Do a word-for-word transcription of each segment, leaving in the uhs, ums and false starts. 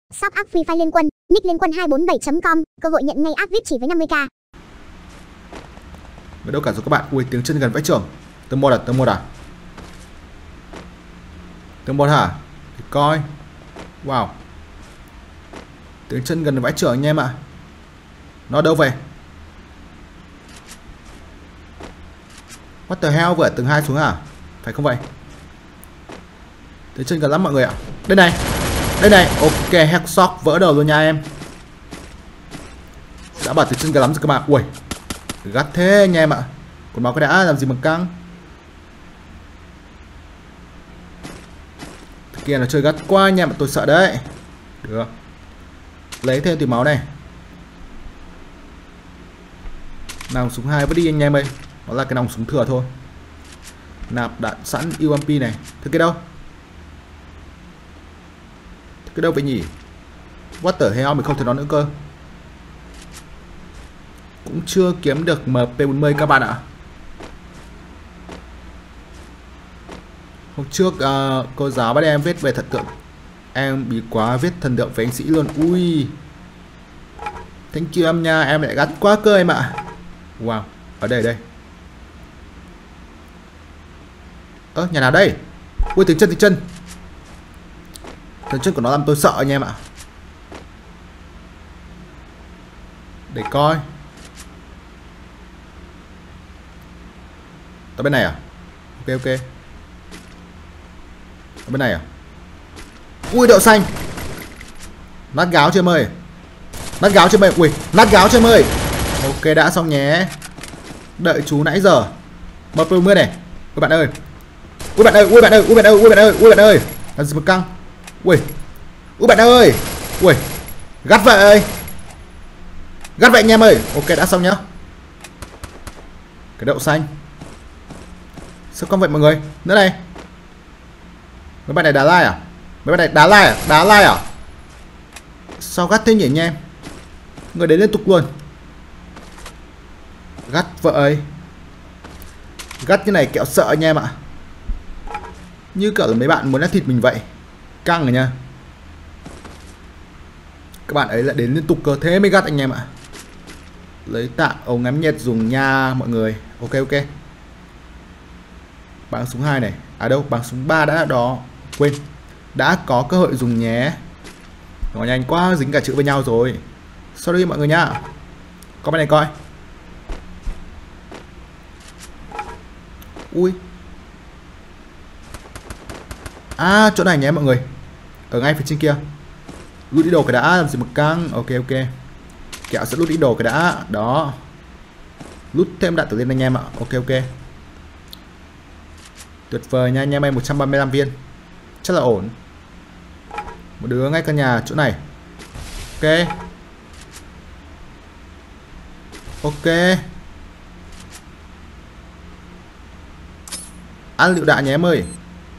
Shop app Free Fire Liên Quân, nick liên quân hai bốn bảy chấm com, cơ hội nhận ngay app vê i pê chỉ với năm mươi k. Ở đâu cả rồi các bạn? Ui, tiếng chân gần vách trưởng. Tớ một à? Tớ một à? Tớ một hả? Để coi. Wow. Tiếng chân gần vách trưởng anh em ạ. Nó đâu vậy? What the hell, vừa từng hai xuống à? Phải không vậy? Tiếng chân gần lắm mọi người ạ. Đây này. Đây này. Ok, headshot vỡ đầu luôn nha em. Đã bảo tiếng chân gần lắm rồi các bạn. Ui, gắt thế anh em ạ. Còn máu cái đã làm gì mà căng. Thế kia nó chơi gắt quá anh em ạ, tôi sợ đấy. Được. Lấy thêm từ máu này. Nòng súng hai vứt đi anh em ơi. Nó là cái nòng súng thừa thôi. Nạp đạn sẵn u em pê này. Thế cái đâu? Thế cái đâu vậy nhỉ? What the hell, mình không thấy nó nữa cơ. Cũng chưa kiếm được em pê bốn mươi các bạn ạ. Hôm trước uh, cô giáo bắt em viết về thần tượng. Em bị quá viết thần tượng với anh Sĩ luôn. Ui, thank you em nha. Em lại gắt quá cơ em ạ. Wow, ở đây đây. Ơ, ờ, nhà nào đây? Ui, tiếng chân, tiếng chân. Tiếng chân của nó làm tôi sợ anh em ạ. Để coi. Ở bên này à? Ok ok. Ở bên này à? Ui, đậu xanh. Nát gáo chưa em ơi? Nát gáo chưa em ơi? Ui, nát gáo chưa em ơi? Ok, đã xong nhé. Đợi chú nãy giờ. em pê bốn mươi này. Các bạn ơi. Ui bạn ơi, ui bạn ơi, ui bạn ơi, ui bạn ơi, ui bạn ơi. Làm gì mà căng. Ui. Ui bạn ơi. Ui. Gắt vậy. Gắt vậy anh em ơi. Ok, đã xong nhá. Cái đậu xanh. Sao con vậy mọi người? Nữa này. Mấy bạn này đá like à? Mấy bạn này đá like à? Đá like à? Sao gắt thế nhỉ anh em? Người đến liên tục luôn. Gắt vậy. Gắt như này kẹo sợ anh em ạ. Như kiểu là mấy bạn muốn ăn thịt mình vậy. Căng rồi nha. Các bạn ấy lại đến liên tục cơ, thế mới gắt anh em ạ. Lấy tạm ống ngắm nhiệt dùng nha mọi người. Ok ok. Bắn súng hai này. À đâu, bắn súng ba đã đó. Quên. Đã có cơ hội dùng nhé. Nó nhanh quá, dính cả chữ với nhau rồi. Sorry mọi người nhá. Có bên này coi. Ui. À, chỗ này nhé mọi người. Ở ngay phía trên kia. Lút đi đồ cái đã, làm gì mà căng. Ok ok. Kẹo sẽ lút đi đồ cái đã. Đó. Lút thêm đạn tử liên anh em ạ. Ok ok. Tuyệt vời nha anh em ơi, một trăm ba mươi lăm viên. Chắc là ổn. Một đứa ngay căn nhà chỗ này. Ok. Ok. Ăn lựu đạn nhé em ơi.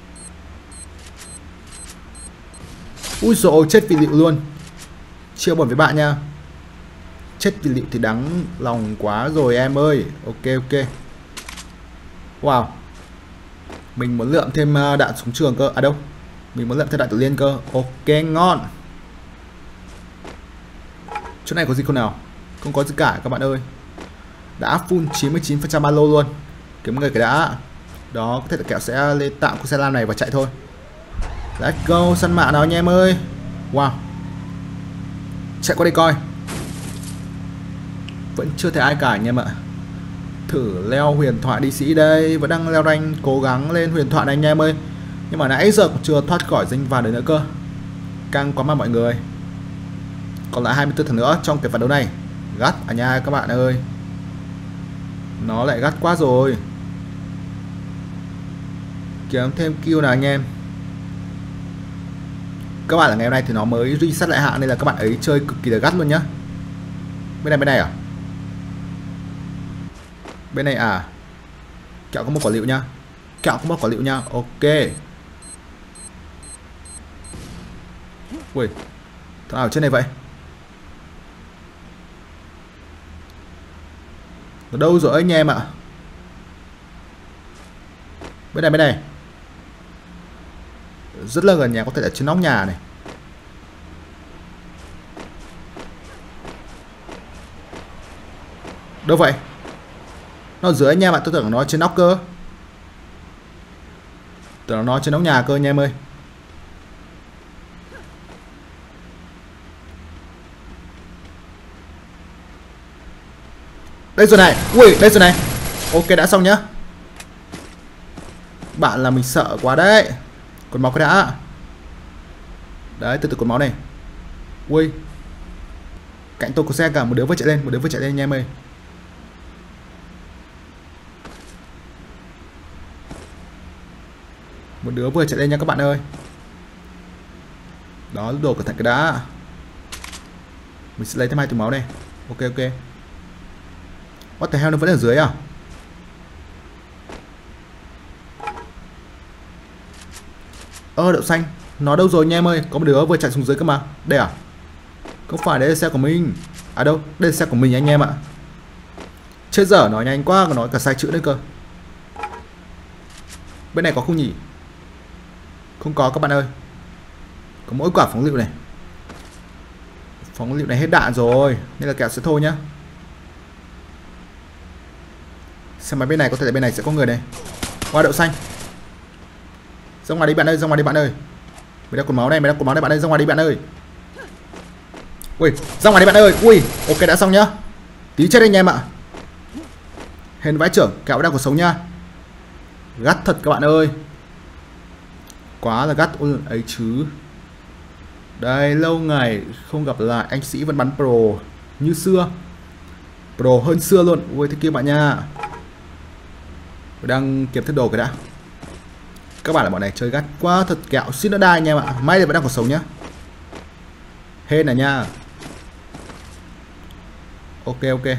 Ui dồi ôi, chết vì lựu luôn. Chia buồn với bạn nha. Chết vì lựu thì đắng lòng quá rồi em ơi. Ok ok. Wow. Mình muốn lượm thêm đạn súng trường cơ. À đâu, mình muốn lượm thêm đạn tử liên cơ. Ok, ngon. Chỗ này có gì không nào? Không có gì cả các bạn ơi. Đã full chín mươi chín phần trăm alo luôn. Kiếm người cái đã. Đó, có thể là kẹo sẽ lên tạm con xe lam này và chạy thôi. Let's go, săn mạ nào anh em ơi. Wow. Chạy qua đây coi. Vẫn chưa thấy ai cả anh em ạ. Thử leo huyền thoại đi sĩ đây. Vẫn đang leo rank, cố gắng lên huyền thoại này anh em ơi. Nhưng mà nãy giờ cũng chưa thoát khỏi danh vàng đấy nữa cơ. Căng quá mà mọi người. Còn lại hai mươi tư thằng nữa trong cái ván đấu này. Gắt à nha các bạn ơi. Nó lại gắt quá rồi. Kiếm thêm kill nào anh em. Các bạn là ngày hôm nay thì nó mới reset lại hạng nên là các bạn ấy chơi cực kỳ là gắt luôn nhá. Bên này bên này à? Bên này à? Kẹo có một quả lựu nha. Kẹo có một quả lựu nha. Ok. Ui, thằng nào ở trên này vậy? Ở đâu rồi anh em ạ? Bên này bên này. Rất là gần nhà, có thể là trên nóc nhà này. Đâu vậy? Nó ở dưới anh em ạ, tôi tưởng nó trên nóc cơ. Tưởng nó trên nóc nhà cơ anh em ơi. Đây rồi này. Ui, đây rồi này. Ok, đã xong nhá. Bạn là mình sợ quá đấy. Cột máu cái đã. Đấy, từ từ cột máu này. Ui. Cạnh tôi có xe cả, một đứa vừa chạy lên, một đứa vừa chạy lên anh em ơi. Một đứa vừa chạy lên nha các bạn ơi. Đó, đồ cẩn thận cái đã. Mình sẽ lấy thêm hai túi máu này. Ok ok. What the hell, nó vẫn ở dưới à? Ơ, đậu xanh. Nó đâu rồi anh em ơi? Có một đứa vừa chạy xuống dưới cơ mà. Đây à? Không phải, đây là xe của mình. À đâu, đây là xe của mình anh em ạ. Chết dở, nói nhanh quá, còn nói cả sai chữ nữa cơ. Bên này có không nhỉ? Không có các bạn ơi. Có mỗi quả phóng lựu này. Phóng lựu này hết đạn rồi, nên là kẹo sẽ thôi nhá. Xem máy bên này, có thể là bên này sẽ có người này. Qua đậu xanh. Ra ngoài đi bạn ơi, ra ngoài đi bạn ơi. Mày đang cột máu này, mày đang cột máu này bạn ơi, ra ngoài đi bạn ơi. Ui, ra ngoài đi bạn ơi. Ui, ok đã xong nhá. Tí chết anh em ạ. Hên vãi trưởng, kẹo đang còn sống nha. Gắt thật các bạn ơi. Quá là gắt ấy chứ. Đây, lâu ngày không gặp lại anh Sĩ vẫn bắn pro như xưa. Pro hơn xưa luôn. Ui, thế kia bạn nha. Tôi đang kiếm thức đồ cái đã. Các bạn là bọn này chơi gắt quá thật kẹo xin nó đai anh em ạ. May là vẫn đang còn sống nhá. Hên là nha. Ok ok.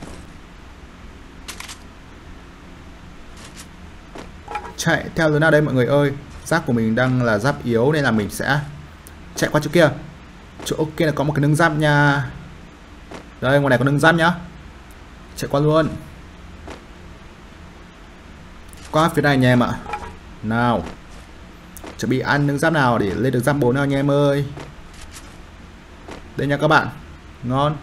Chạy theo lối nào đây mọi người ơi. Giáp của mình đang là giáp yếu nên là mình sẽ chạy qua chỗ kia. Chỗ kia là có một cái nâng giáp nha. Đây, ngoài này có nâng giáp nhá. Chạy qua luôn. Qua phía này anh em ạ. Nào. Chuẩn bị ăn nâng giáp nào để lên được giáp bốn nào anh em ơi. Đây nha các bạn. Ngon.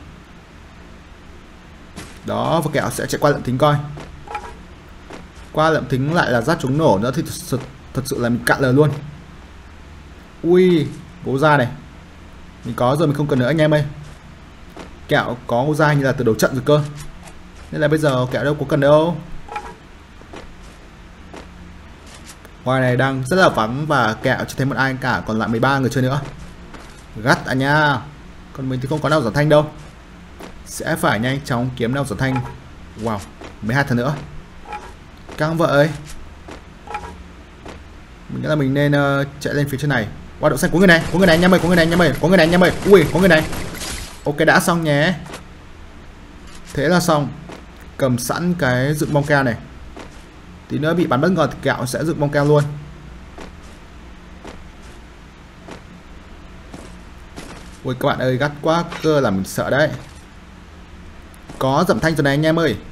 Đó, và kẹo sẽ chạy qua lợm thính coi. Qua lợm thính lại là giáp chống nổ nữa thì thật sự, thật sự là mình cạn lời luôn. Ui, gỗ da này. Mình có rồi, mình không cần nữa anh em ơi. Kẹo có gỗ da như là từ đầu trận rồi cơ. Nên là bây giờ kẹo đâu có cần đâu. Ngoài này đang rất là vắng và kẹo chưa thấy một ai cả, còn lại mười ba người chơi nữa. Gắt à nha. Còn mình thì không có nào giảm thanh đâu. Sẽ phải nhanh chóng kiếm nào giảm thanh. Wow, mười hai thằng nữa. Căng vậy. Mình nghĩ là mình nên uh, chạy lên phía trên này. Qua đậu xanh, có người này, có người này anh em ơi, có người này anh em ơi, có người này anh em ơi. Ui, có người này. Ok đã xong nhé. Thế là xong. Cầm sẵn cái dựng bong keo này. Tí nữa bị bắn bất ngờ thì kẹo sẽ dựng bong keo luôn. Ui các bạn ơi, gắt quá cơ là mình sợ đấy. Có dậm thanh rồi này anh em ơi.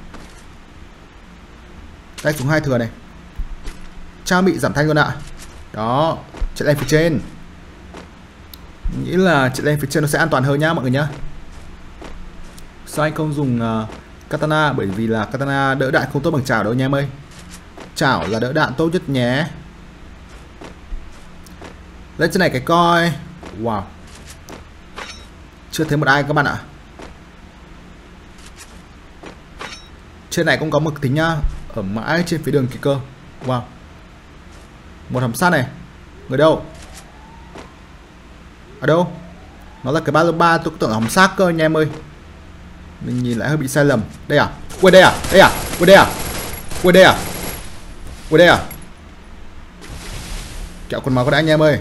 Tay súng hai thừa này. Trang bị giảm thanh luôn ạ. Đó, chạy lên phía trên. Mình nghĩ là chạy lên phía trên nó sẽ an toàn hơn nhá mọi người nhá. Sao anh không dùng uh, katana? Bởi vì là katana đỡ đạn không tốt bằng chảo đâu anh em ơi. Chảo là đỡ đạn tốt nhất nhé. Lên trên này cái coi. Wow. Chưa thấy một ai các bạn ạ. Trên này cũng có một tính nhá. Ở mãi trên phía đường kia cơ. Wow. Một hầm sắt này. Người đâu? Ở đâu? Nó là cái ba lô ba, tôi tưởng là hầm xác cơ anh em ơi. Mình nhìn lại hơi bị sai lầm. Đây à? Ui đây à? Đây à? Ui đây à? Ui đây à? Ui đây à? Kẹo con máu có đã anh em ơi.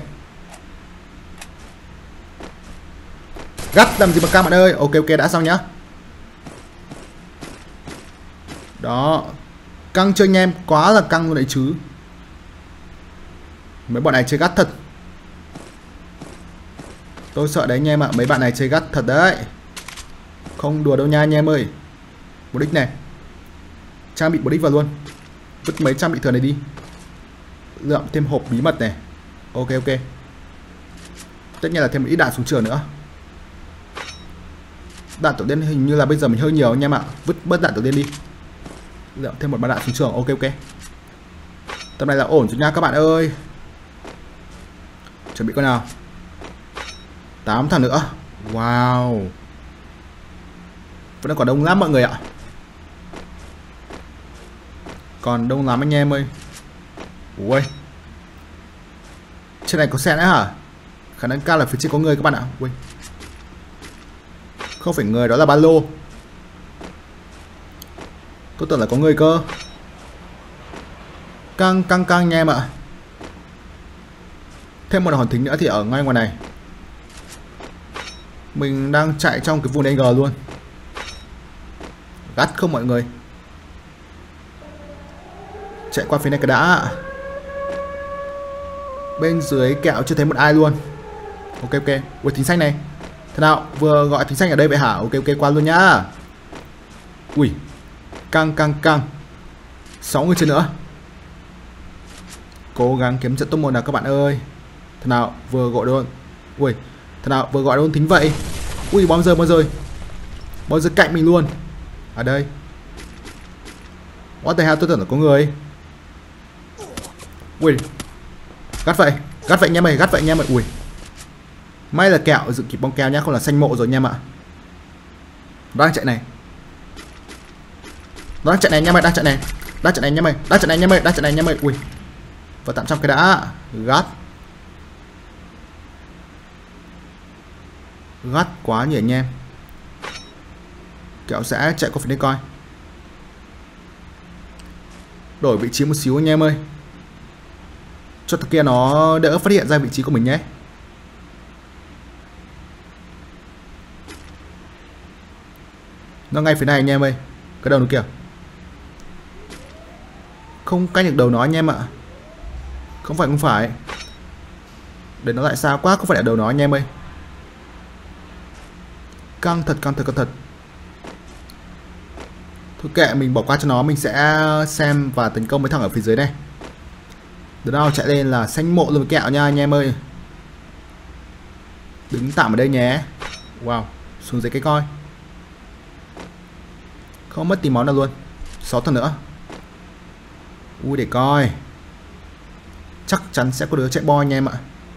Gắt làm gì mà căng bạn ơi. Ok ok đã xong nhá. Đó. Căng chơi anh em, quá là căng luôn đấy chứ. Mấy bọn này chơi gắt thật. Tôi sợ đấy anh em ạ, mấy bạn này chơi gắt thật đấy. Không đùa đâu nha anh em ơi. Bố đích này. Trang bị bố đích vào luôn. Vứt mấy trang bị thừa này đi. Lượm thêm hộp bí mật này. Ok ok. Tất nhiên là thêm một ít đạn súng trường nữa. Đạn tổ tiên hình như là bây giờ mình hơi nhiều anh em ạ. Vứt bớt đạn tổ tiên đi. Liệu thêm một băng đạn xuống trường. Ok ok. Tầm này là ổn rồi nha các bạn ơi. Chuẩn bị con nào. tám thằng nữa. Wow. Vẫn còn đông lắm mọi người ạ. Còn đông lắm anh em ơi. Ui. Trên này có xe nữa hả? Khả năng cao là phía trên có người các bạn ạ. Ui. Không phải người, đó là ba lô. Tôi tưởng là có người cơ. Căng căng căng nha em ạ. Thêm một hòn thính nữa thì ở ngay ngoài này. Mình đang chạy trong cái vùng đê giê luôn. Gắt không mọi người. Chạy qua phía này cái đã. Bên dưới kẹo chưa thấy một ai luôn. Ok ok. Ui thính xanh này. Thế nào vừa gọi thính xanh ở đây vậy hả? Ok ok qua luôn nhá. Ui. Căng căng căng. sáu người trên nữa. Cố gắng kiếm trận top một nào các bạn ơi. Thế nào vừa gọi luôn. Ui. Thế nào vừa gọi luôn thính vậy. Ui bom rơi bom rơi. Bom rơi cạnh mình luôn. Ở đây. What the hell, tôi tưởng là có người. Ui. Gắt vậy. Gắt vậy nha mày. Gắt vậy nha mày. Ui. May là kẹo dựng kịp bong keo nhá. Không là xanh mộ rồi nha em ạ. Đang chạy này. Đang chạy này nha mày. Đang chạy này. Đang chạy này nha mày. Đang chạy này nha mày. Đang chạy này nha mày. Ui. Và tạm trong cái đã. Gắt. Gắt quá nhỉ anh em. Kẹo sẽ chạy qua phía đây coi. Đổi vị trí một xíu anh em ơi. Cho thằng kia nó đỡ phát hiện ra vị trí của mình nhé. Nó ngay phía này anh em ơi. Cái đầu nó kìa. Không canh được đầu nó anh em ạ. Không phải không phải. Để nó lại xa quá. Không phải là đầu nó anh em ơi. Căng thật căng thật căng thật. Thôi kệ mình bỏ qua cho nó. Mình sẽ xem và tấn công mấy thằng ở phía dưới này. Đứa nào chạy lên là xanh mộ luôn kẹo nha anh em ơi. Đứng tạm ở đây nhé. Wow. Xuống dưới cái coi. Không mất tìm món nào luôn. Sáu thằng nữa. Ui để coi. Chắc chắn sẽ có đứa chạy bo anh em ạ.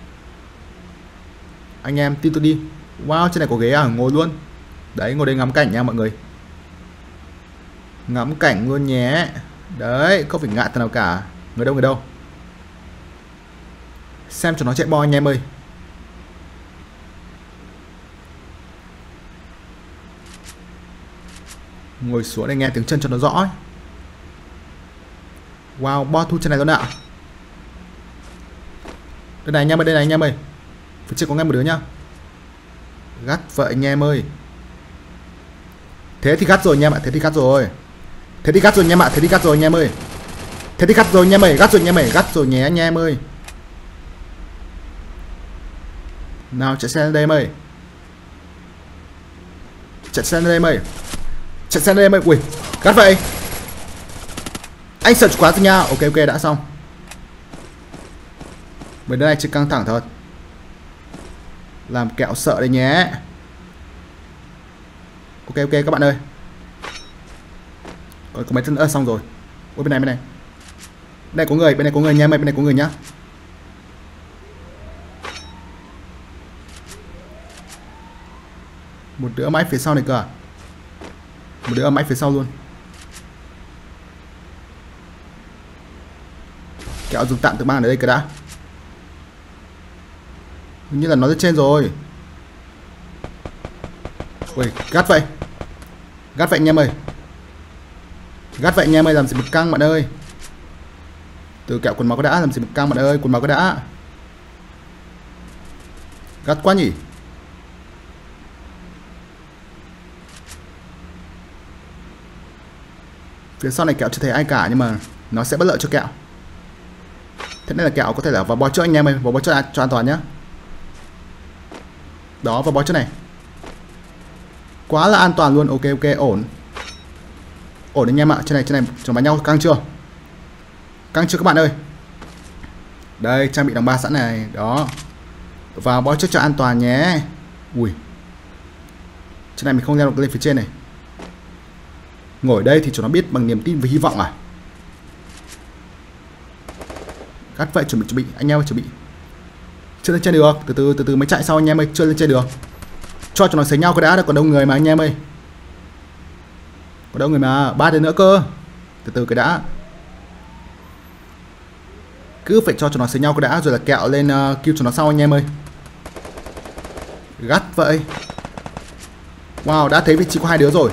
Anh em tin tôi đi. Wow trên này có ghế à, ngồi luôn. Đấy ngồi đây ngắm cảnh nha mọi người. Ngắm cảnh luôn nhé. Đấy không phải ngại thằng nào cả. Người đâu người đâu. Xem cho nó chạy bo anh em ơi. Ngồi xuống đây nghe tiếng chân cho nó rõ ấy. Wow bo thu trên này luôn ạ. Đây này anh em ơi. Đây này anh em ơi. Phía trên có nghe một đứa nhá. Gắt vậy anh em ơi. Thế thì gắt rồi anh em ạ. Thế thì gắt rồi. Thế thì gắt rồi anh em ạ. Thế thì gắt rồi anh em ơi. Thế thì gắt rồi anh em ơi. Gắt rồi anh em ơi. Gắt rồi nhé anh em ơi. Nào chạy xe lên đây em ơi. Chạy xe lên đây em ơi. Chạy xe lên đây em ơi. Ui gắt vậy. Anh sợ quá rồi nha. Ok ok đã xong. Bên đây chỉ căng thẳng thôi. Làm kẹo sợ đây nhé. Ok ok các bạn ơi. Có, có mấy thân ơ xong rồi. Ôi bên này bên này. Bên này có người, bên này có người nha mày, bên này có người nhá. Một đứa máy phía sau này cơ à? Một đứa máy phía sau luôn. Kẹo dùng tạm tự mang ở đây cái đã. Hình như là nó lên trên rồi. Ui gắt vậy. Gắt vậy anh em ơi. Gắt vậy anh em ơi. Làm gì một căng bạn ơi. Từ kẹo quần máu có đã. Làm gì một căng bạn ơi. Quần máu có đã. Gắt quá nhỉ. Phía sau này kẹo chưa thấy ai cả. Nhưng mà nó sẽ bất lợi cho kẹo. Thế nên là kẹo có thể là vào bó trước anh em ơi. Vào bó trước cho an toàn nhé. Đó vào bó trước này. Quá là an toàn luôn. Ok ok ổn. Ổn anh em ạ. Trên này trên này chúng bắn nhau căng chưa? Căng chưa các bạn ơi. Đây trang bị đóng ba sẵn này. Đó. Vào bó trước cho an toàn nhé. Ui. Trên này mình không leo được lên phía trên này. Ngồi đây thì chúng nó biết bằng niềm tin và hy vọng à. Cắt vậy, chuẩn bị chuẩn bị anh em ơi, chuẩn bị. Chưa lên trên được, từ từ từ từ mới chạy sau anh em ơi, chưa lên trên được. Cho chúng nó sánh nhau cái đã, còn đông người mà anh em ơi. Còn đông người mà, ba đến nữa cơ. Từ từ cái đã. Cứ phải cho chúng nó sánh nhau cái đã rồi là kẹo lên uh, kêu chúng nó sau anh em ơi. Gắt vậy. Wow, đã thấy vị trí của hai đứa rồi.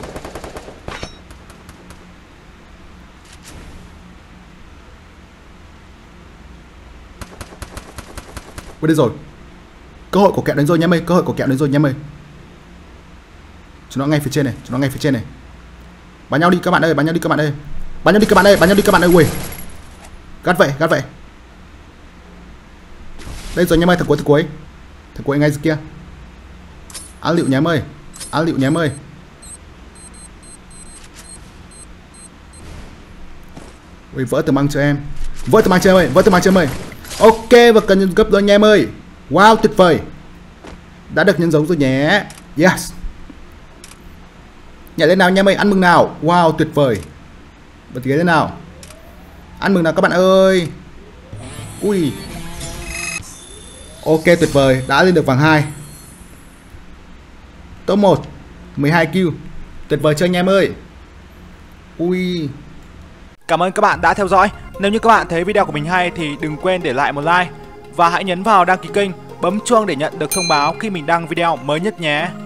Ui đây rồi. Cơ hội của kẹo đến rồi anh em ơi, cơ hội của kẹo đến rồi anh em ơi. Chúng nó ngay phía trên này, chúng nó ngay phía trên này. Bắn nhau đi các bạn ơi, bắn nhau đi các bạn ơi. Bắn nhau đi các bạn ơi, bắn nhau đi các bạn ơi. Ui. Gắt vậy, gắt vậy. Đây rồi anh em ơi, thằng cuối, thằng cuối. Thằng cuối ngay dưới kia. Á liệu nhém ơi. Á liệu nhém ơi. Ui, vỡ tường băng cho em. Vỡ tường băng cho em ơi, vỡ tường băng cho em ơi. Ok, và cần nhân cấp rồi anh em ơi. Wow, tuyệt vời. Đã được nhân giống rồi nhé. Yes. Nhảy lên nào anh em ơi, ăn mừng nào. Wow, tuyệt vời. Bật ghế lên nào. Ăn mừng nào các bạn ơi. Ui. Ok, tuyệt vời, đã lên được vàng hai. Top một, mười hai kill. Tuyệt vời chưa anh em ơi. Ui. Cảm ơn các bạn đã theo dõi. Nếu như các bạn thấy video của mình hay thì đừng quên để lại một like. Và hãy nhấn vào đăng ký kênh, bấm chuông để nhận được thông báo khi mình đăng video mới nhất nhé.